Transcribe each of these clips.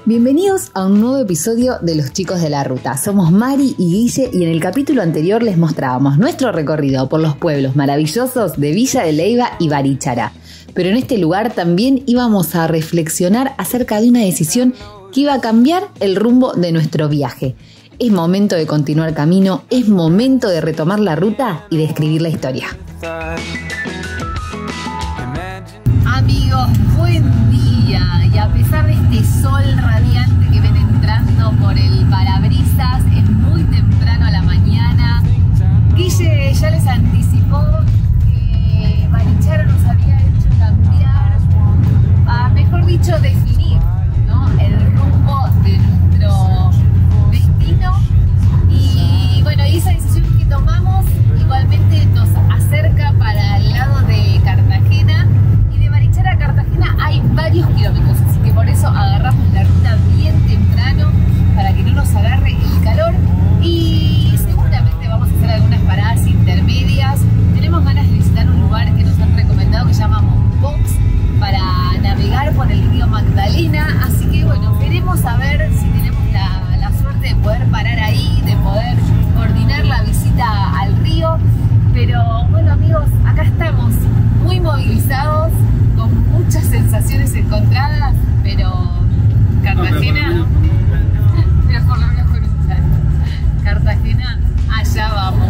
Bienvenidos a un nuevo episodio de Los Chicos de la Ruta. Somos Mari y Guille y en el capítulo anterior les mostrábamos nuestro recorrido por los pueblos maravillosos de Villa de Leyva y Barichara. Pero en este lugar también íbamos a reflexionar acerca de una decisión que iba a cambiar el rumbo de nuestro viaje. Es momento de continuar camino, es momento de retomar la ruta y de escribir la historia. Amigos, buen día, y a pesar de este sol radiante que viene entrando por el parabrisas, es muy temprano a la mañana. Guille ya les anticipó que Barichara nos había hecho cambiar, mejor dicho, definir, ¿no?, el rumbo de nuestro destino. Y bueno, esa decisión que tomamos igualmente nos acerca para el lado de Cartagena. A Cartagena hay varios kilómetros, así que por eso agarramos la ruta bien temprano para que no nos agarre el calor, y seguramente vamos a hacer algunas paradas intermedias. Tenemos ganas de visitar un lugar que nos han recomendado que se llama Mompox para navegar por el río Magdalena, así que bueno, veremos a ver si tenemos la suerte de poder parar ahí, de poder coordinar la visita al río. Pero bueno, amigos, acá estamos muy movilizados, con muchas sensaciones encontradas, pero Cartagena, pero por lo menos con un chat. Cartagena, allá vamos.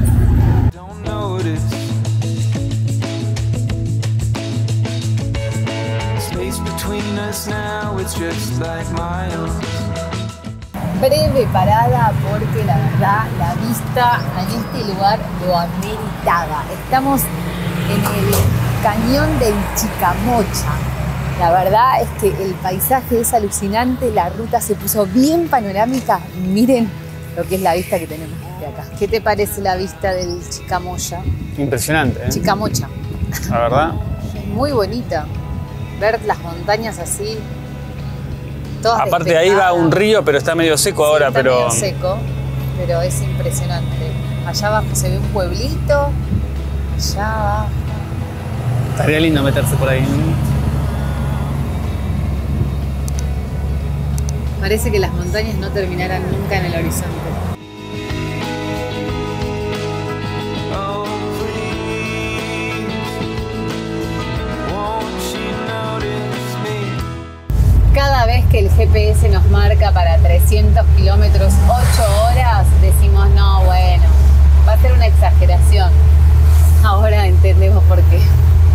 Breve parada porque la verdad la vista en este lugar lo ameritaba. Estamos en el cañón del Chicamocha. La verdad es que el paisaje es alucinante, la ruta se puso bien panorámica. Miren lo que es la vista que tenemos de acá. ¿Qué te parece la vista del Chicamocha? Impresionante, ¿eh? Chicamocha. La verdad. Muy bonita. Ver las montañas así. Todas aparte de ahí va un río, pero está medio seco, sí, ahora. Está medio seco, pero es impresionante. Allá abajo se ve un pueblito. Allá abajo. Estaría lindo meterse por ahí. Parece que las montañas no terminarán nunca en el horizonte. Cada vez que el GPS nos marca para 300 kilómetros, 8 horas, decimos, no, bueno, va a ser una exageración. Ahora entendemos por qué.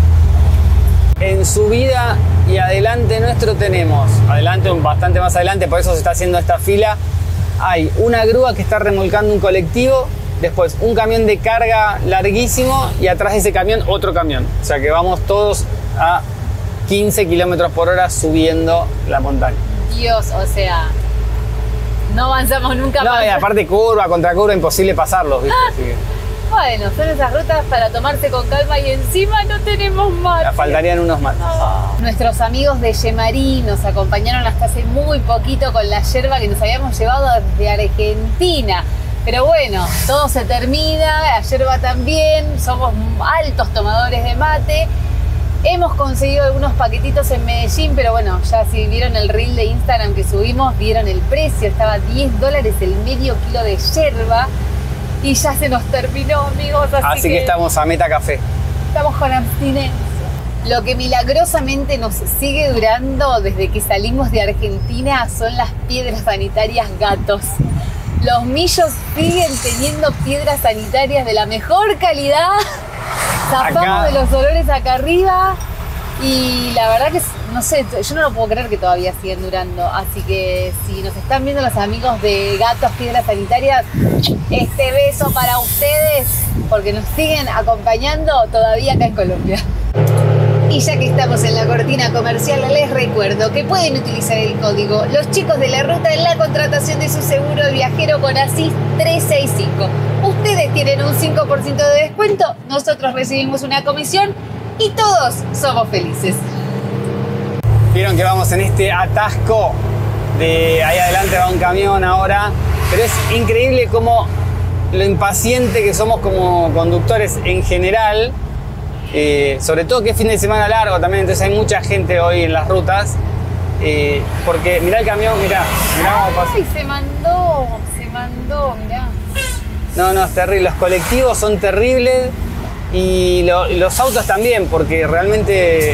En subida y adelante nuestro tenemos, bastante más adelante, por eso se está haciendo esta fila, hay una grúa que está remolcando un colectivo, después un camión de carga larguísimo y atrás de ese camión otro camión. O sea que vamos todos a 15 kilómetros por hora subiendo la montaña. Dios, o sea, no avanzamos nunca más. No, y aparte curva, contra curva, imposible pasarlos, ¿viste? Así que... Bueno, son esas rutas para tomarse con calma y encima no tenemos mates. Faltarían unos mates. Oh. Nuestros amigos de Yemarí nos acompañaron hasta hace muy poquito con la yerba que nos habíamos llevado desde Argentina. Pero bueno, todo se termina, la yerba también, somos altos tomadores de mate. Hemos conseguido algunos paquetitos en Medellín, pero bueno, ya si vieron el reel de Instagram que subimos, vieron el precio, estaba $10 el medio kilo de yerba. Y ya se nos terminó, amigos. Así que estamos a meta café. Estamos con abstinencia. Lo que milagrosamente nos sigue durando desde que salimos de Argentina son las piedras sanitarias Gatos. Los millos siguen teniendo piedras sanitarias de la mejor calidad. Zafamos de los olores acá arriba. Y la verdad que, no sé, yo no lo puedo creer que todavía siguen durando. Así que si nos están viendo los amigos de Gatos Piedras Sanitarias, este beso para ustedes, porque nos siguen acompañando todavía acá en Colombia. Y ya que estamos en la cortina comercial, les recuerdo que pueden utilizar el código Los Chicos de la Ruta en la contratación de su seguro de viajero con ASIS 365. Ustedes tienen un 5% de descuento, nosotros recibimos una comisión y todos somos felices. Vieron que vamos en este atasco de ahí adelante va un camión ahora, pero es increíble cómo lo impaciente que somos como conductores en general, sobre todo que es fin de semana largo también, entonces hay mucha gente hoy en las rutas Porque mirá el camión, mirá cómo pasa. Ay, se mandó, mirá. No, es terrible. Los colectivos son terribles y los autos también, porque realmente...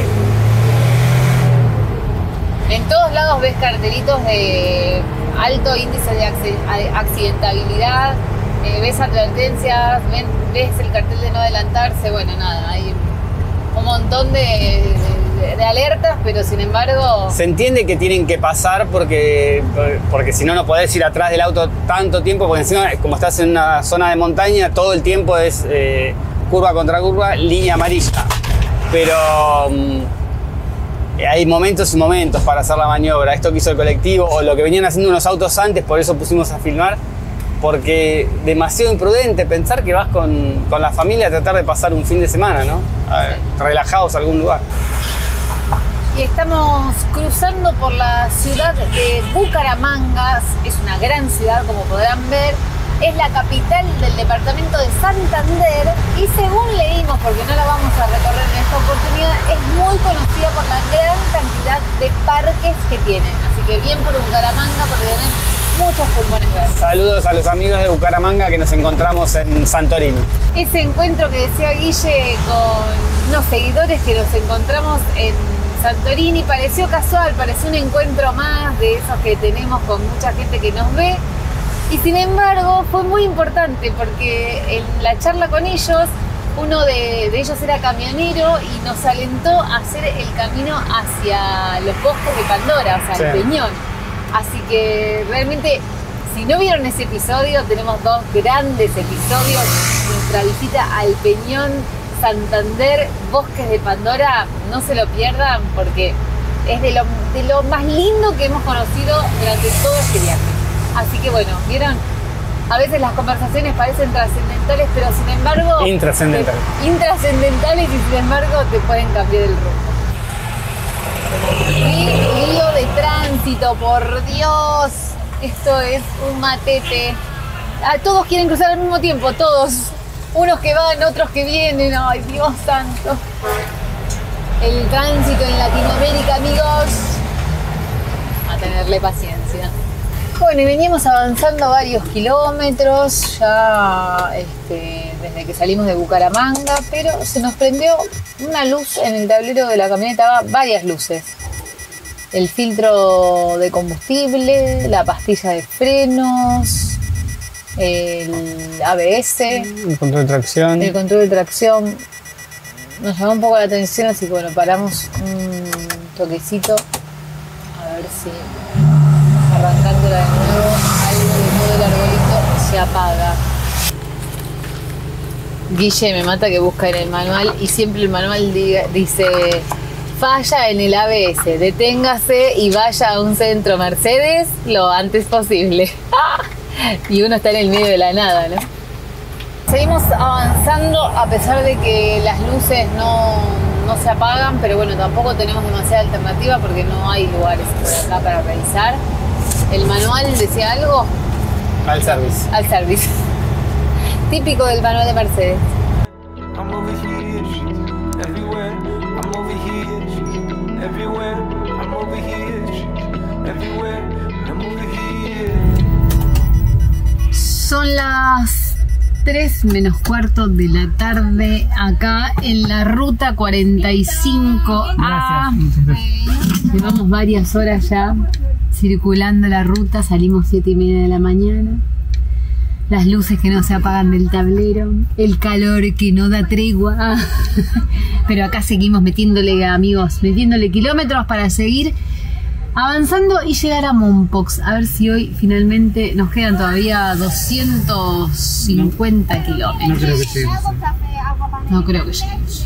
En todos lados ves cartelitos de alto índice de accidentabilidad, ves advertencias, ves el cartel de no adelantarse, bueno, nada, hay un montón de alertas, pero sin embargo... Se entiende que tienen que pasar porque si no, no podés ir atrás del auto tanto tiempo, porque encima, como estás en una zona de montaña, todo el tiempo es curva contra curva, línea amarilla. Pero hay momentos y momentos para hacer la maniobra. Esto que hizo el colectivo, o lo que venían haciendo unos autos antes, por eso pusimos a filmar, porque demasiado imprudente pensar que vas con la familia a tratar de pasar un fin de semana, ¿no? Relajados a algún lugar. Y estamos cruzando por la ciudad de Bucaramanga. Es una gran ciudad, como podrán ver. Es la capital del departamento de Santander y según leímos, porque no la vamos a recorrer en esta oportunidad, es muy conocida por la gran cantidad de parques que tiene. Así que bien por Bucaramanga, porque tienen muchos pulmones verdes. Saludos a los amigos de Bucaramanga que nos encontramos en Santorini. Ese encuentro que decía Guille con unos seguidores que nos encontramos en Santorini pareció casual, pareció un encuentro más de esos que tenemos con mucha gente que nos ve. Y sin embargo fue muy importante porque en la charla con ellos, uno de ellos era camionero y nos alentó a hacer el camino hacia los bosques de Pandora, o sea, el Peñón. Así que realmente, si no vieron ese episodio, tenemos dos grandes episodios. Nuestra visita al Peñón, Santander, Bosques de Pandora, no se lo pierdan porque es de lo más lindo que hemos conocido durante todo este viaje. Así que bueno, ¿vieron? A veces las conversaciones parecen trascendentales, pero sin embargo... Intrascendentales. Intrascendentales y sin embargo te pueden cambiar el rumbo. Lío de tránsito, por Dios. Esto es un matete. Todos quieren cruzar al mismo tiempo, todos. Unos que van, otros que vienen. Ay, Dios santo. El tránsito en Latinoamérica, amigos. A tenerle paciencia. Bueno, y veníamos avanzando varios kilómetros ya desde que salimos de Bucaramanga, pero se nos prendió una luz en el tablero de la camioneta, varias luces. El filtro de combustible, la pastilla de frenos, el ABS, el control de tracción. El control de tracción. Nos llamó un poco la atención, así que bueno, paramos un toquecito a ver si... Arrancándola de nuevo, algo de todo el arbolito se apaga. Guille me mata que busca en el manual y siempre el manual dice falla en el ABS, deténgase y vaya a un centro Mercedes lo antes posible. Y uno está en el medio de la nada, ¿no? Seguimos avanzando a pesar de que las luces no se apagan, pero bueno, tampoco tenemos demasiada alternativa porque no hay lugares por acá para revisar. ¿El manual decía algo? Al service. Al service. Típico del manual de Mercedes. Son las 3 menos cuarto de la tarde acá en la ruta 45A. Gracias. Llevamos varias horas ya circulando la ruta, salimos 7:30 de la mañana. Las luces que no se apagan del tablero, el calor que no da tregua. Pero acá seguimos metiéndole, amigos, metiéndole kilómetros para seguir avanzando y llegar a Mompox. A ver si hoy finalmente nos quedan todavía 250 kilómetros. No creo que lleguemos. No creo que lleguemos.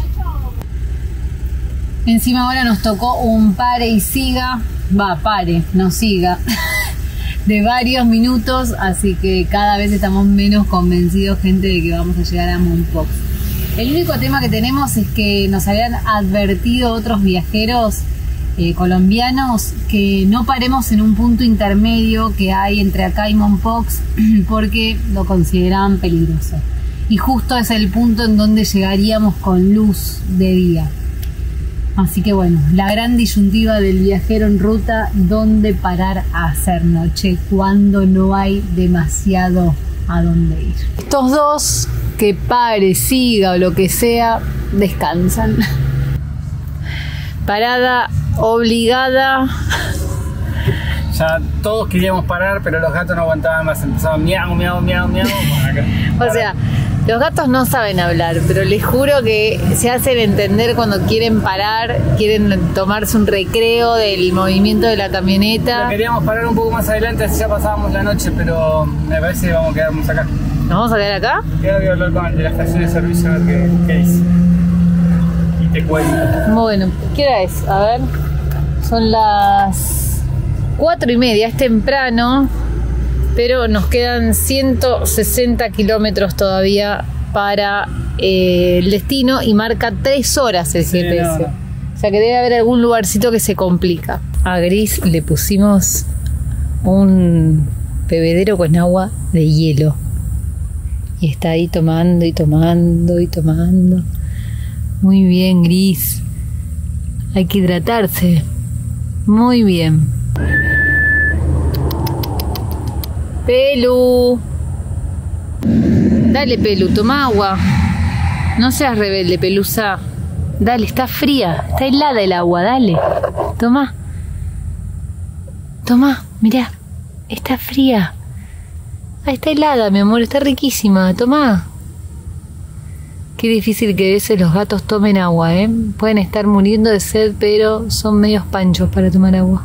Encima ahora nos tocó un pare y siga. Pare, no siga. De varios minutos, así que cada vez estamos menos convencidos, gente, de que vamos a llegar a Mompox. El único tema que tenemos es que nos habían advertido otros viajeros colombianos que no paremos en un punto intermedio que hay entre acá y Mompox porque lo consideraban peligroso. Y justo es el punto en donde llegaríamos con luz de día. Así que bueno, la gran disyuntiva del viajero en ruta, ¿dónde parar a hacer noche cuando no hay demasiado a dónde ir? Estos dos, que pare, siga o lo que sea, descansan. Parada obligada. Ya todos queríamos parar, pero los gatos no aguantaban más, empezaban miau, miau, miau, miau. O sea, los gatos no saben hablar, pero les juro que se hacen entender cuando quieren parar, quieren tomarse un recreo del movimiento de la camioneta. Pero queríamos parar un poco más adelante, así ya pasábamos la noche, pero me parece que vamos a quedarnos acá. ¿Nos vamos a quedar acá? Voy a hablar con el de la estación de servicio a ver qué dice. Y te cuento. Bueno, ¿qué hora es? A ver, son las 4:30, es temprano. Pero nos quedan 160 kilómetros todavía para el destino y marca 3 horas el GPS. No. O sea que debe haber algún lugarcito que se complica. A Gris le pusimos un bebedero con agua de hielo. Y está ahí tomando y tomando y tomando. Muy bien, Gris. Hay que hidratarse. Muy bien. Pelu. Dale, Pelu, toma agua. No seas rebelde, Pelusa. Dale, está fría, está helada el agua, dale. Toma. Toma, mirá. Está fría. Ah, está helada, mi amor, está riquísima. Toma. Qué difícil que a veces los gatos tomen agua, ¿eh? Pueden estar muriendo de sed, pero son medios panchos para tomar agua.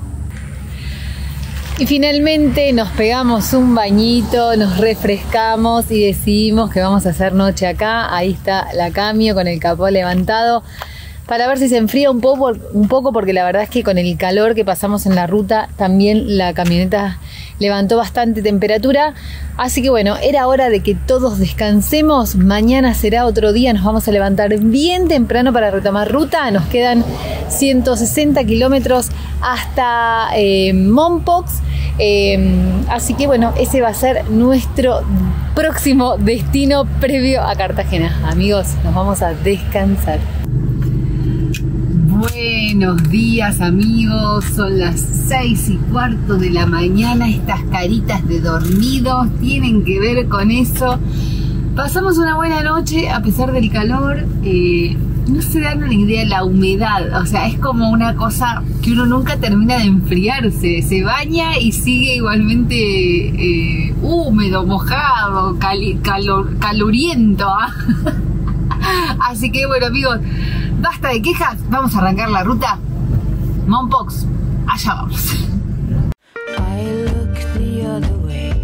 Y finalmente nos pegamos un bañito, nos refrescamos y decidimos que vamos a hacer noche acá. Ahí está la Camio con el capó levantado para ver si se enfría un poco, porque la verdad es que con el calor que pasamos en la ruta también la camioneta levantó bastante temperatura. Así que bueno, era hora de que todos descansemos. Mañana será otro día, nos vamos a levantar bien temprano para retomar ruta. Nos quedan 160 kilómetros hasta Mompox. Así que bueno, ese va a ser nuestro próximo destino previo a Cartagena. Amigos, nos vamos a descansar. Buenos días, amigos, son las 6:15 de la mañana. Estas caritas de dormidos tienen que ver con eso. Pasamos una buena noche a pesar del calor. No se dan una idea de la humedad, o sea, es como una cosa que uno nunca termina de enfriarse. Se baña y sigue igualmente húmedo, mojado, caluriento. Así que bueno, amigos, basta de quejas, vamos a arrancar la ruta. Mompox, allá vamos. I look the other way.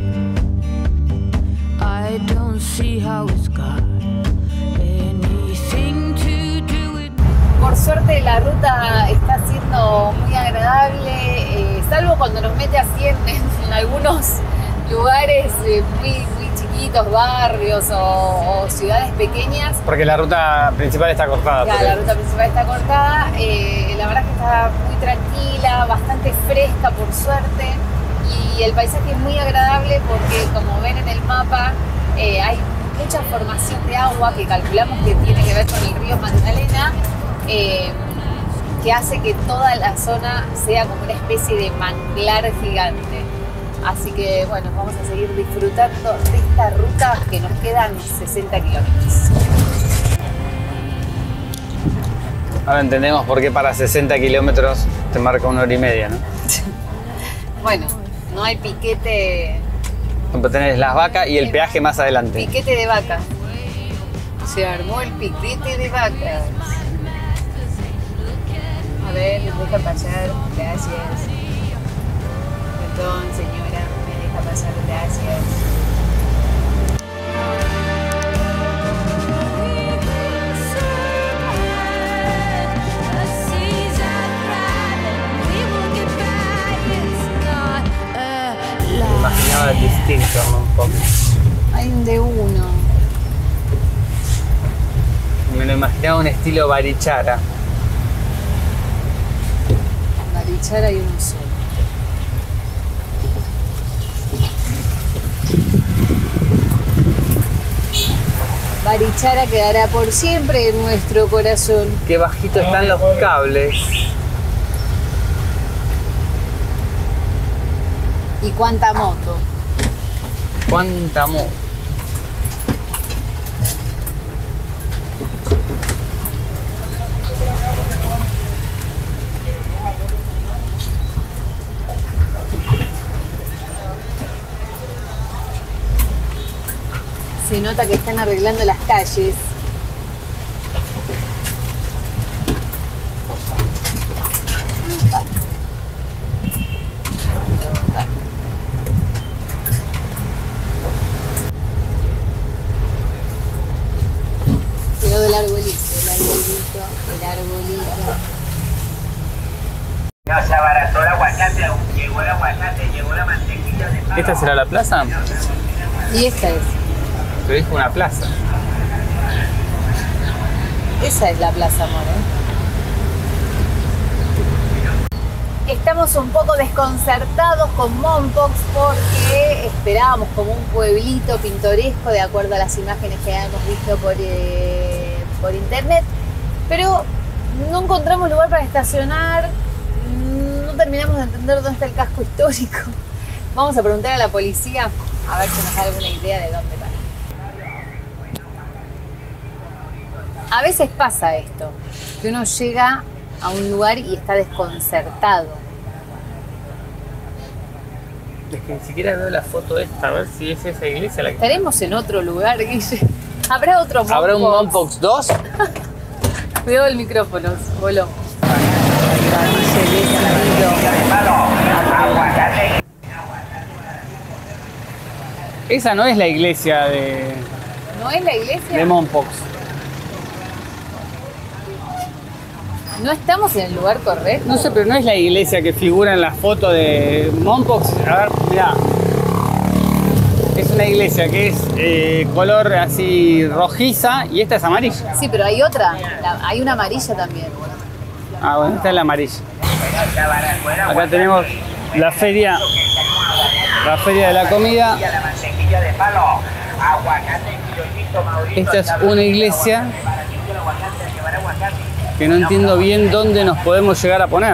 I don't see how it's got anything to do with... Por suerte la ruta está siendo muy agradable, salvo cuando nos mete así en algunos lugares muy chiquitos, barrios o ciudades pequeñas. Porque la ruta principal está cortada. Claro, la ruta principal está cortada. La verdad que está muy tranquila, bastante fresca por suerte. Y el paisaje es muy agradable porque, como ven en el mapa, hay mucha formación de agua que calculamos que tiene que ver con el río Magdalena, que hace que toda la zona sea como una especie de manglar gigante. Así que bueno, vamos a seguir disfrutando de esta ruta que nos quedan 60 kilómetros. Ahora entendemos por qué para 60 kilómetros te marca 1 hora y media, ¿no? Bueno, no hay piquete. Tenés las vacas y el peaje más adelante. Piquete de vacas. Se armó el piquete de vacas. A ver, nos deja pasar. Gracias. Perdón, señora, me deja pasar, gracias. Me imaginaba distinto, ¿no? Un poco. Hay un de uno. Me lo imaginaba un estilo Barichara. Barichara hay uno solo. Barichara quedará por siempre en nuestro corazón. Qué bajito están los cables. Y cuánta moto. Cuánta moto. Se nota que están arreglando las calles. Quedó del arbolito, el arbolito, el arbolito. No, se abarató el aguacate, llegó el aguacate, llegó la mantequilla de palo. ¿Esta será la plaza? Y esta es. Pero dijo una plaza. Esa es la Plaza Amor, ¿eh? Estamos un poco desconcertados con Mompox porque esperábamos como un pueblito pintoresco de acuerdo a las imágenes que habíamos visto por internet, pero no encontramos lugar para estacionar, no terminamos de entender dónde está el casco histórico. Vamos a preguntar a la policía a ver si nos da alguna idea de dónde va. A veces pasa esto, que uno llega a un lugar y está desconcertado. Es que ni siquiera veo la foto esta, a ver si es esa iglesia la que... Estaremos en otro lugar, Guille. ¿Habrá otro Mompox? ¿Habrá un Mompox 2? Cuidado el micrófono, voló. Esa no es la iglesia de ¿No es la iglesia? Mompox. ¿No estamos en el lugar correcto? No sé, pero no es la iglesia que figura en la foto de Mompox. A ver, mirá. Es una iglesia que es color así rojiza y esta es amarilla. Sí, pero hay otra. Hay una amarilla también. Ah, bueno, esta es la amarilla. Acá tenemos la feria de la comida. Esta es una iglesia que no entiendo bien dónde nos podemos llegar a poner.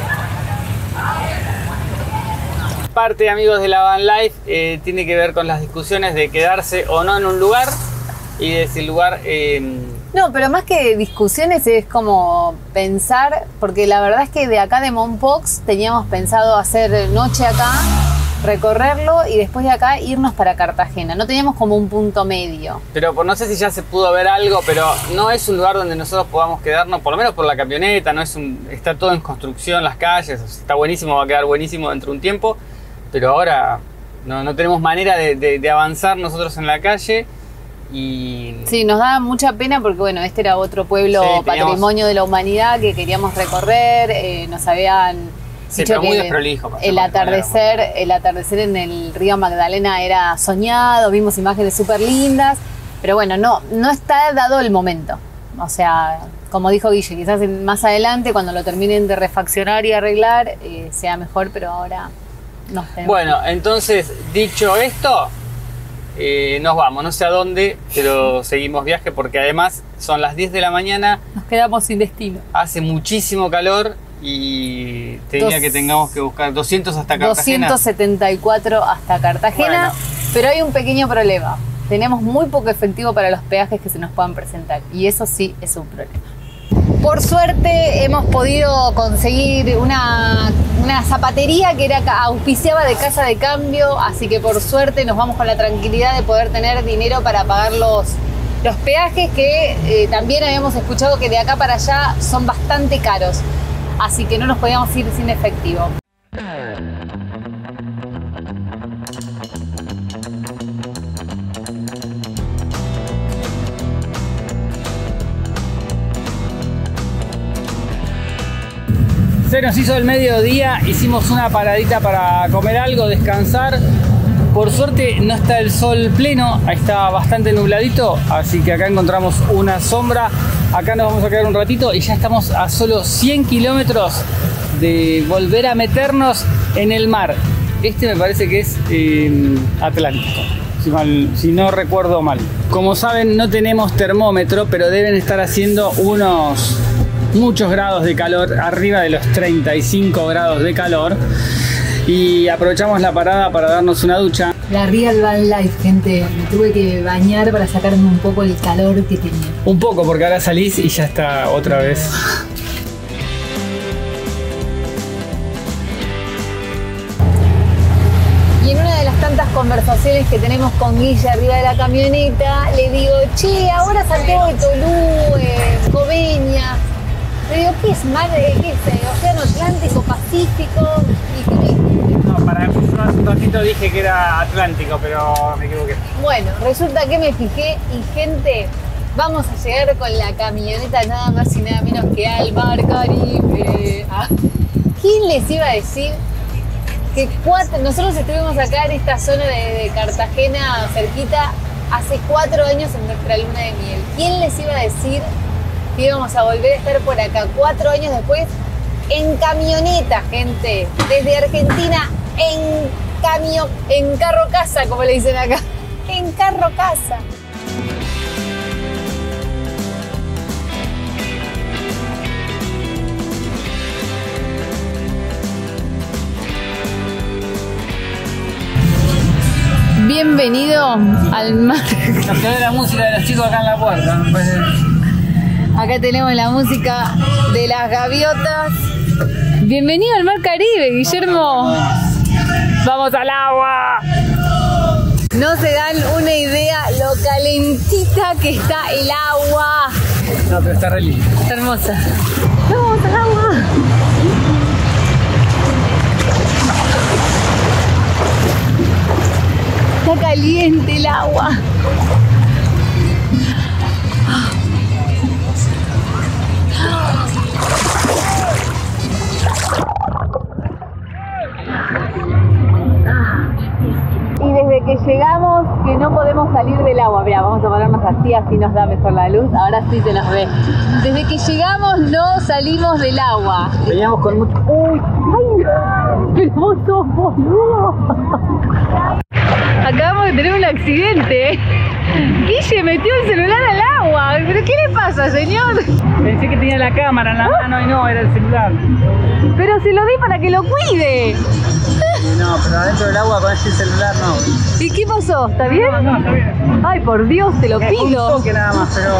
Parte, amigos de la Van Life, tiene que ver con las discusiones de quedarse o no en un lugar y de si el lugar... No, pero más que discusiones es como pensar, porque la verdad es que de acá de Mompox teníamos pensado hacer noche acá, recorrerlo y después de acá irnos para Cartagena. No teníamos como un punto medio. Pero no sé si ya se pudo ver algo, pero no es un lugar donde nosotros podamos quedarnos, por lo menos por la camioneta, no es está todo en construcción, las calles, está buenísimo, va a quedar buenísimo dentro de un tiempo, pero ahora no tenemos manera de avanzar nosotros en la calle. Y... Sí, nos da mucha pena porque bueno, este era otro pueblo patrimonio de la humanidad que queríamos recorrer, nos habían dicho muy que desprolijo, el atardecer en el río Magdalena era soñado, vimos imágenes súper lindas, pero bueno, no está dado el momento. O sea, como dijo Guille, quizás más adelante cuando lo terminen de refaccionar y arreglar sea mejor, pero ahora no tenemos. Bueno, entonces, dicho esto, nos vamos, no sé a dónde, pero seguimos viaje porque además son las 10 de la mañana. Nos quedamos sin destino. Hace muchísimo calor y te diría que tengamos que buscar 200 hasta Cartagena. 274 hasta Cartagena, bueno. Pero hay un pequeño problema. Tenemos muy poco efectivo para los peajes que se nos puedan presentar y eso sí es un problema. Por suerte hemos podido conseguir una zapatería que auspiciaba de casa de cambio, así que por suerte nos vamos con la tranquilidad de poder tener dinero para pagar los peajes que también habíamos escuchado que de acá para allá son bastante caros, así que no nos podíamos ir sin efectivo. Se nos hizo el mediodía, hicimos una paradita para comer algo, descansar. Por suerte no está el sol pleno, está bastante nubladito, así que acá encontramos una sombra. Acá nos vamos a quedar un ratito y ya estamos a solo 100 kilómetros de volver a meternos en el mar. Este me parece que es Atlántico. si no recuerdo mal. Como saben, no tenemos termómetro, pero deben estar haciendo muchos grados de calor, arriba de los 35 grados de calor. Y aprovechamos la parada para darnos una ducha. La Real Van Life, gente. Me tuve que bañar para sacarme un poco el calor que tenía. Un poco, porque ahora salís y ya está otra vez. Y en una de las tantas conversaciones que tenemos con Guille arriba de la camioneta, le digo, che, ahora Santiago de Tolú, Coveñas. Le digo, ¿qué es mar? ¿Qué es? ¿Océano Atlántico, Pacífico? ¿Y qué me dijiste? No, para hace un ratito dije que era Atlántico, pero me equivoqué. Bueno, resulta que me fijé y gente, vamos a llegar con la camioneta nada más y nada menos que al Mar Caribe. ¿Quién les iba a decir que nosotros estuvimos acá en esta zona de Cartagena, cerquita, hace 4 años en nuestra luna de miel? ¿Quién les iba a decir que íbamos a volver a estar por acá 4 años después en camioneta, gente? Desde Argentina en carro casa, como le dicen acá, en carro casa. Bienvenido al mar. Nos quedó la música de los chicos acá en la puerta. Acá tenemos la música de las gaviotas. Bienvenido al Mar Caribe, Guillermo. ¡Vamos al agua! No se dan una idea lo calentita que está el agua. No, pero está re lindo. Está hermosa. ¡Vamos al agua! Está caliente el agua. Y desde que llegamos, que no podemos salir del agua. Mira, vamos a ponernos así nos da mejor la luz. Ahora sí se nos ve. Desde que llegamos no salimos del agua. Veníamos con mucho... ¡Uy! ¡Ay! ¡Pero vos sos boludo! Acabamos de tener un accidente. Guille metió el celular al agua. ¿Pero qué le pasa, señor? Pensé que tenía la cámara en la mano y no, era el celular. Pero se lo di para que lo cuide. No, pero adentro del agua con ese celular no. ¿Y qué pasó? ¿Está bien? No, está bien. Ay, por Dios, te lo pido. Un toque nada más, pero...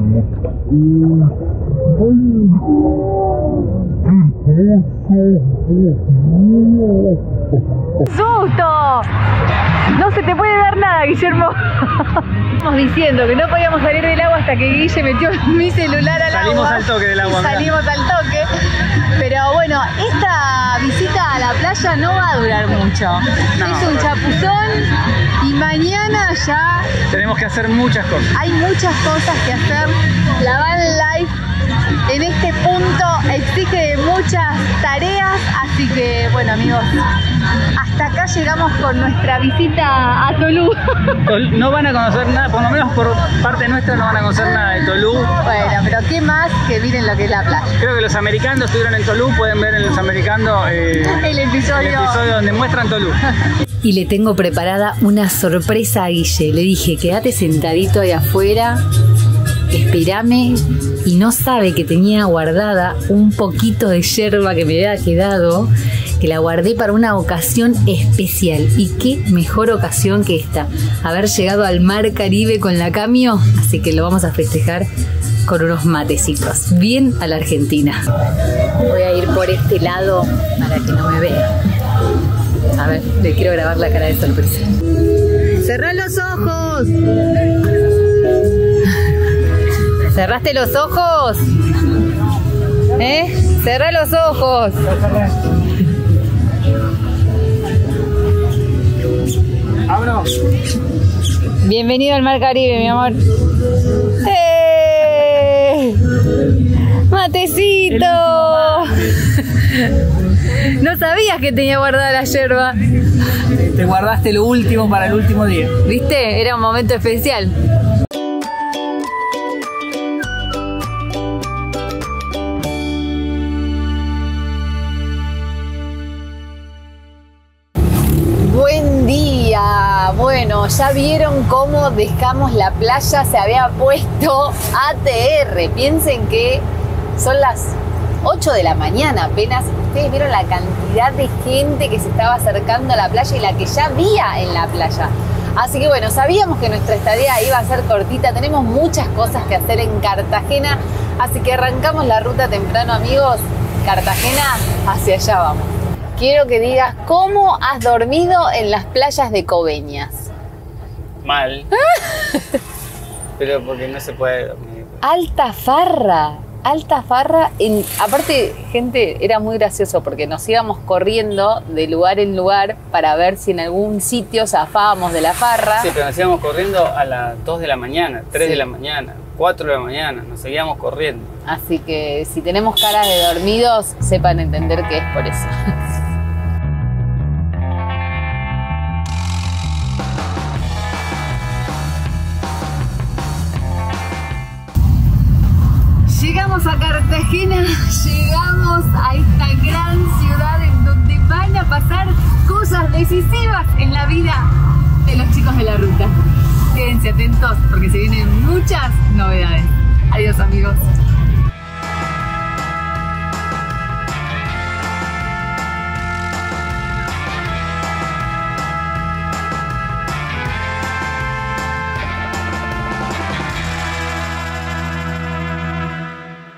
¡Susto! No se te puede dar nada, Guillermo. Estamos diciendo que no podíamos salir del agua hasta que Guille metió mi celular al agua. Salimos al toque del agua. Salimos al toque. Pero bueno, esta visita a la playa no va a durar mucho. No. Es un chapuzón y mañana ya Tenemos que hacer muchas cosas. hay muchas cosas que hacer. La Van Life en este punto exige muchas tareas, así que bueno, amigos, hasta acá llegamos con nuestra visita a Tolú. No van a conocer nada, por lo menos por parte nuestra no van a conocer nada de Tolú. Bueno, pero qué más que miren lo que es la playa. Creo que los americanos estuvieron en Tolú, pueden ver en los americanos El episodio donde muestran Tolú. Y le tengo preparada una sorpresa a Guille. Le dije, quédate sentadito ahí afuera, espérame. Y no sabe que tenía guardada un poquito de yerba que me había quedado, que la guardé para una ocasión especial. Y qué mejor ocasión que esta, haber llegado al Mar Caribe con la Camio. Así que lo vamos a festejar con unos matecitos, bien a la Argentina. Voy a ir por este lado para que no me vea. A ver, le quiero grabar la cara de sorpresa. ¡Cerrá los ojos! ¿Cerraste los ojos? Cerrá los ojos. Abro. Bienvenido al Mar Caribe, mi amor. ¡Matecito! No sabías que tenía guardada la yerba. Te guardaste lo último para el último día. ¿Viste? Era un momento especial. Bueno, ya vieron cómo dejamos la playa, se había puesto ATR. Piensen que son las 8 de la mañana apenas. Ustedes vieron la cantidad de gente que se estaba acercando a la playa y la que ya había en la playa. Así que bueno, sabíamos que nuestra estadía iba a ser cortita. Tenemos muchas cosas que hacer en Cartagena. Así que arrancamos la ruta temprano, amigos. Cartagena, hacia allá vamos. Quiero que digas cómo has dormido en las playas de Coveñas. Mal. Pero porque no se puede dormir. Alta farra. Aparte, gente, era muy gracioso porque nos íbamos corriendo de lugar en lugar para ver si en algún sitio zafábamos de la farra. Sí, pero nos íbamos corriendo a las 2 de la mañana, 3 Sí. de la mañana, 4 de la mañana, nos seguíamos corriendo. Así que si tenemos caras de dormidos, sepan entender que es por eso. Llegamos a Cartagena, llegamos a esta gran ciudad en donde van a pasar cosas decisivas en la vida de los chicos de la ruta. Quédense atentos porque se vienen muchas novedades. Adiós, amigos.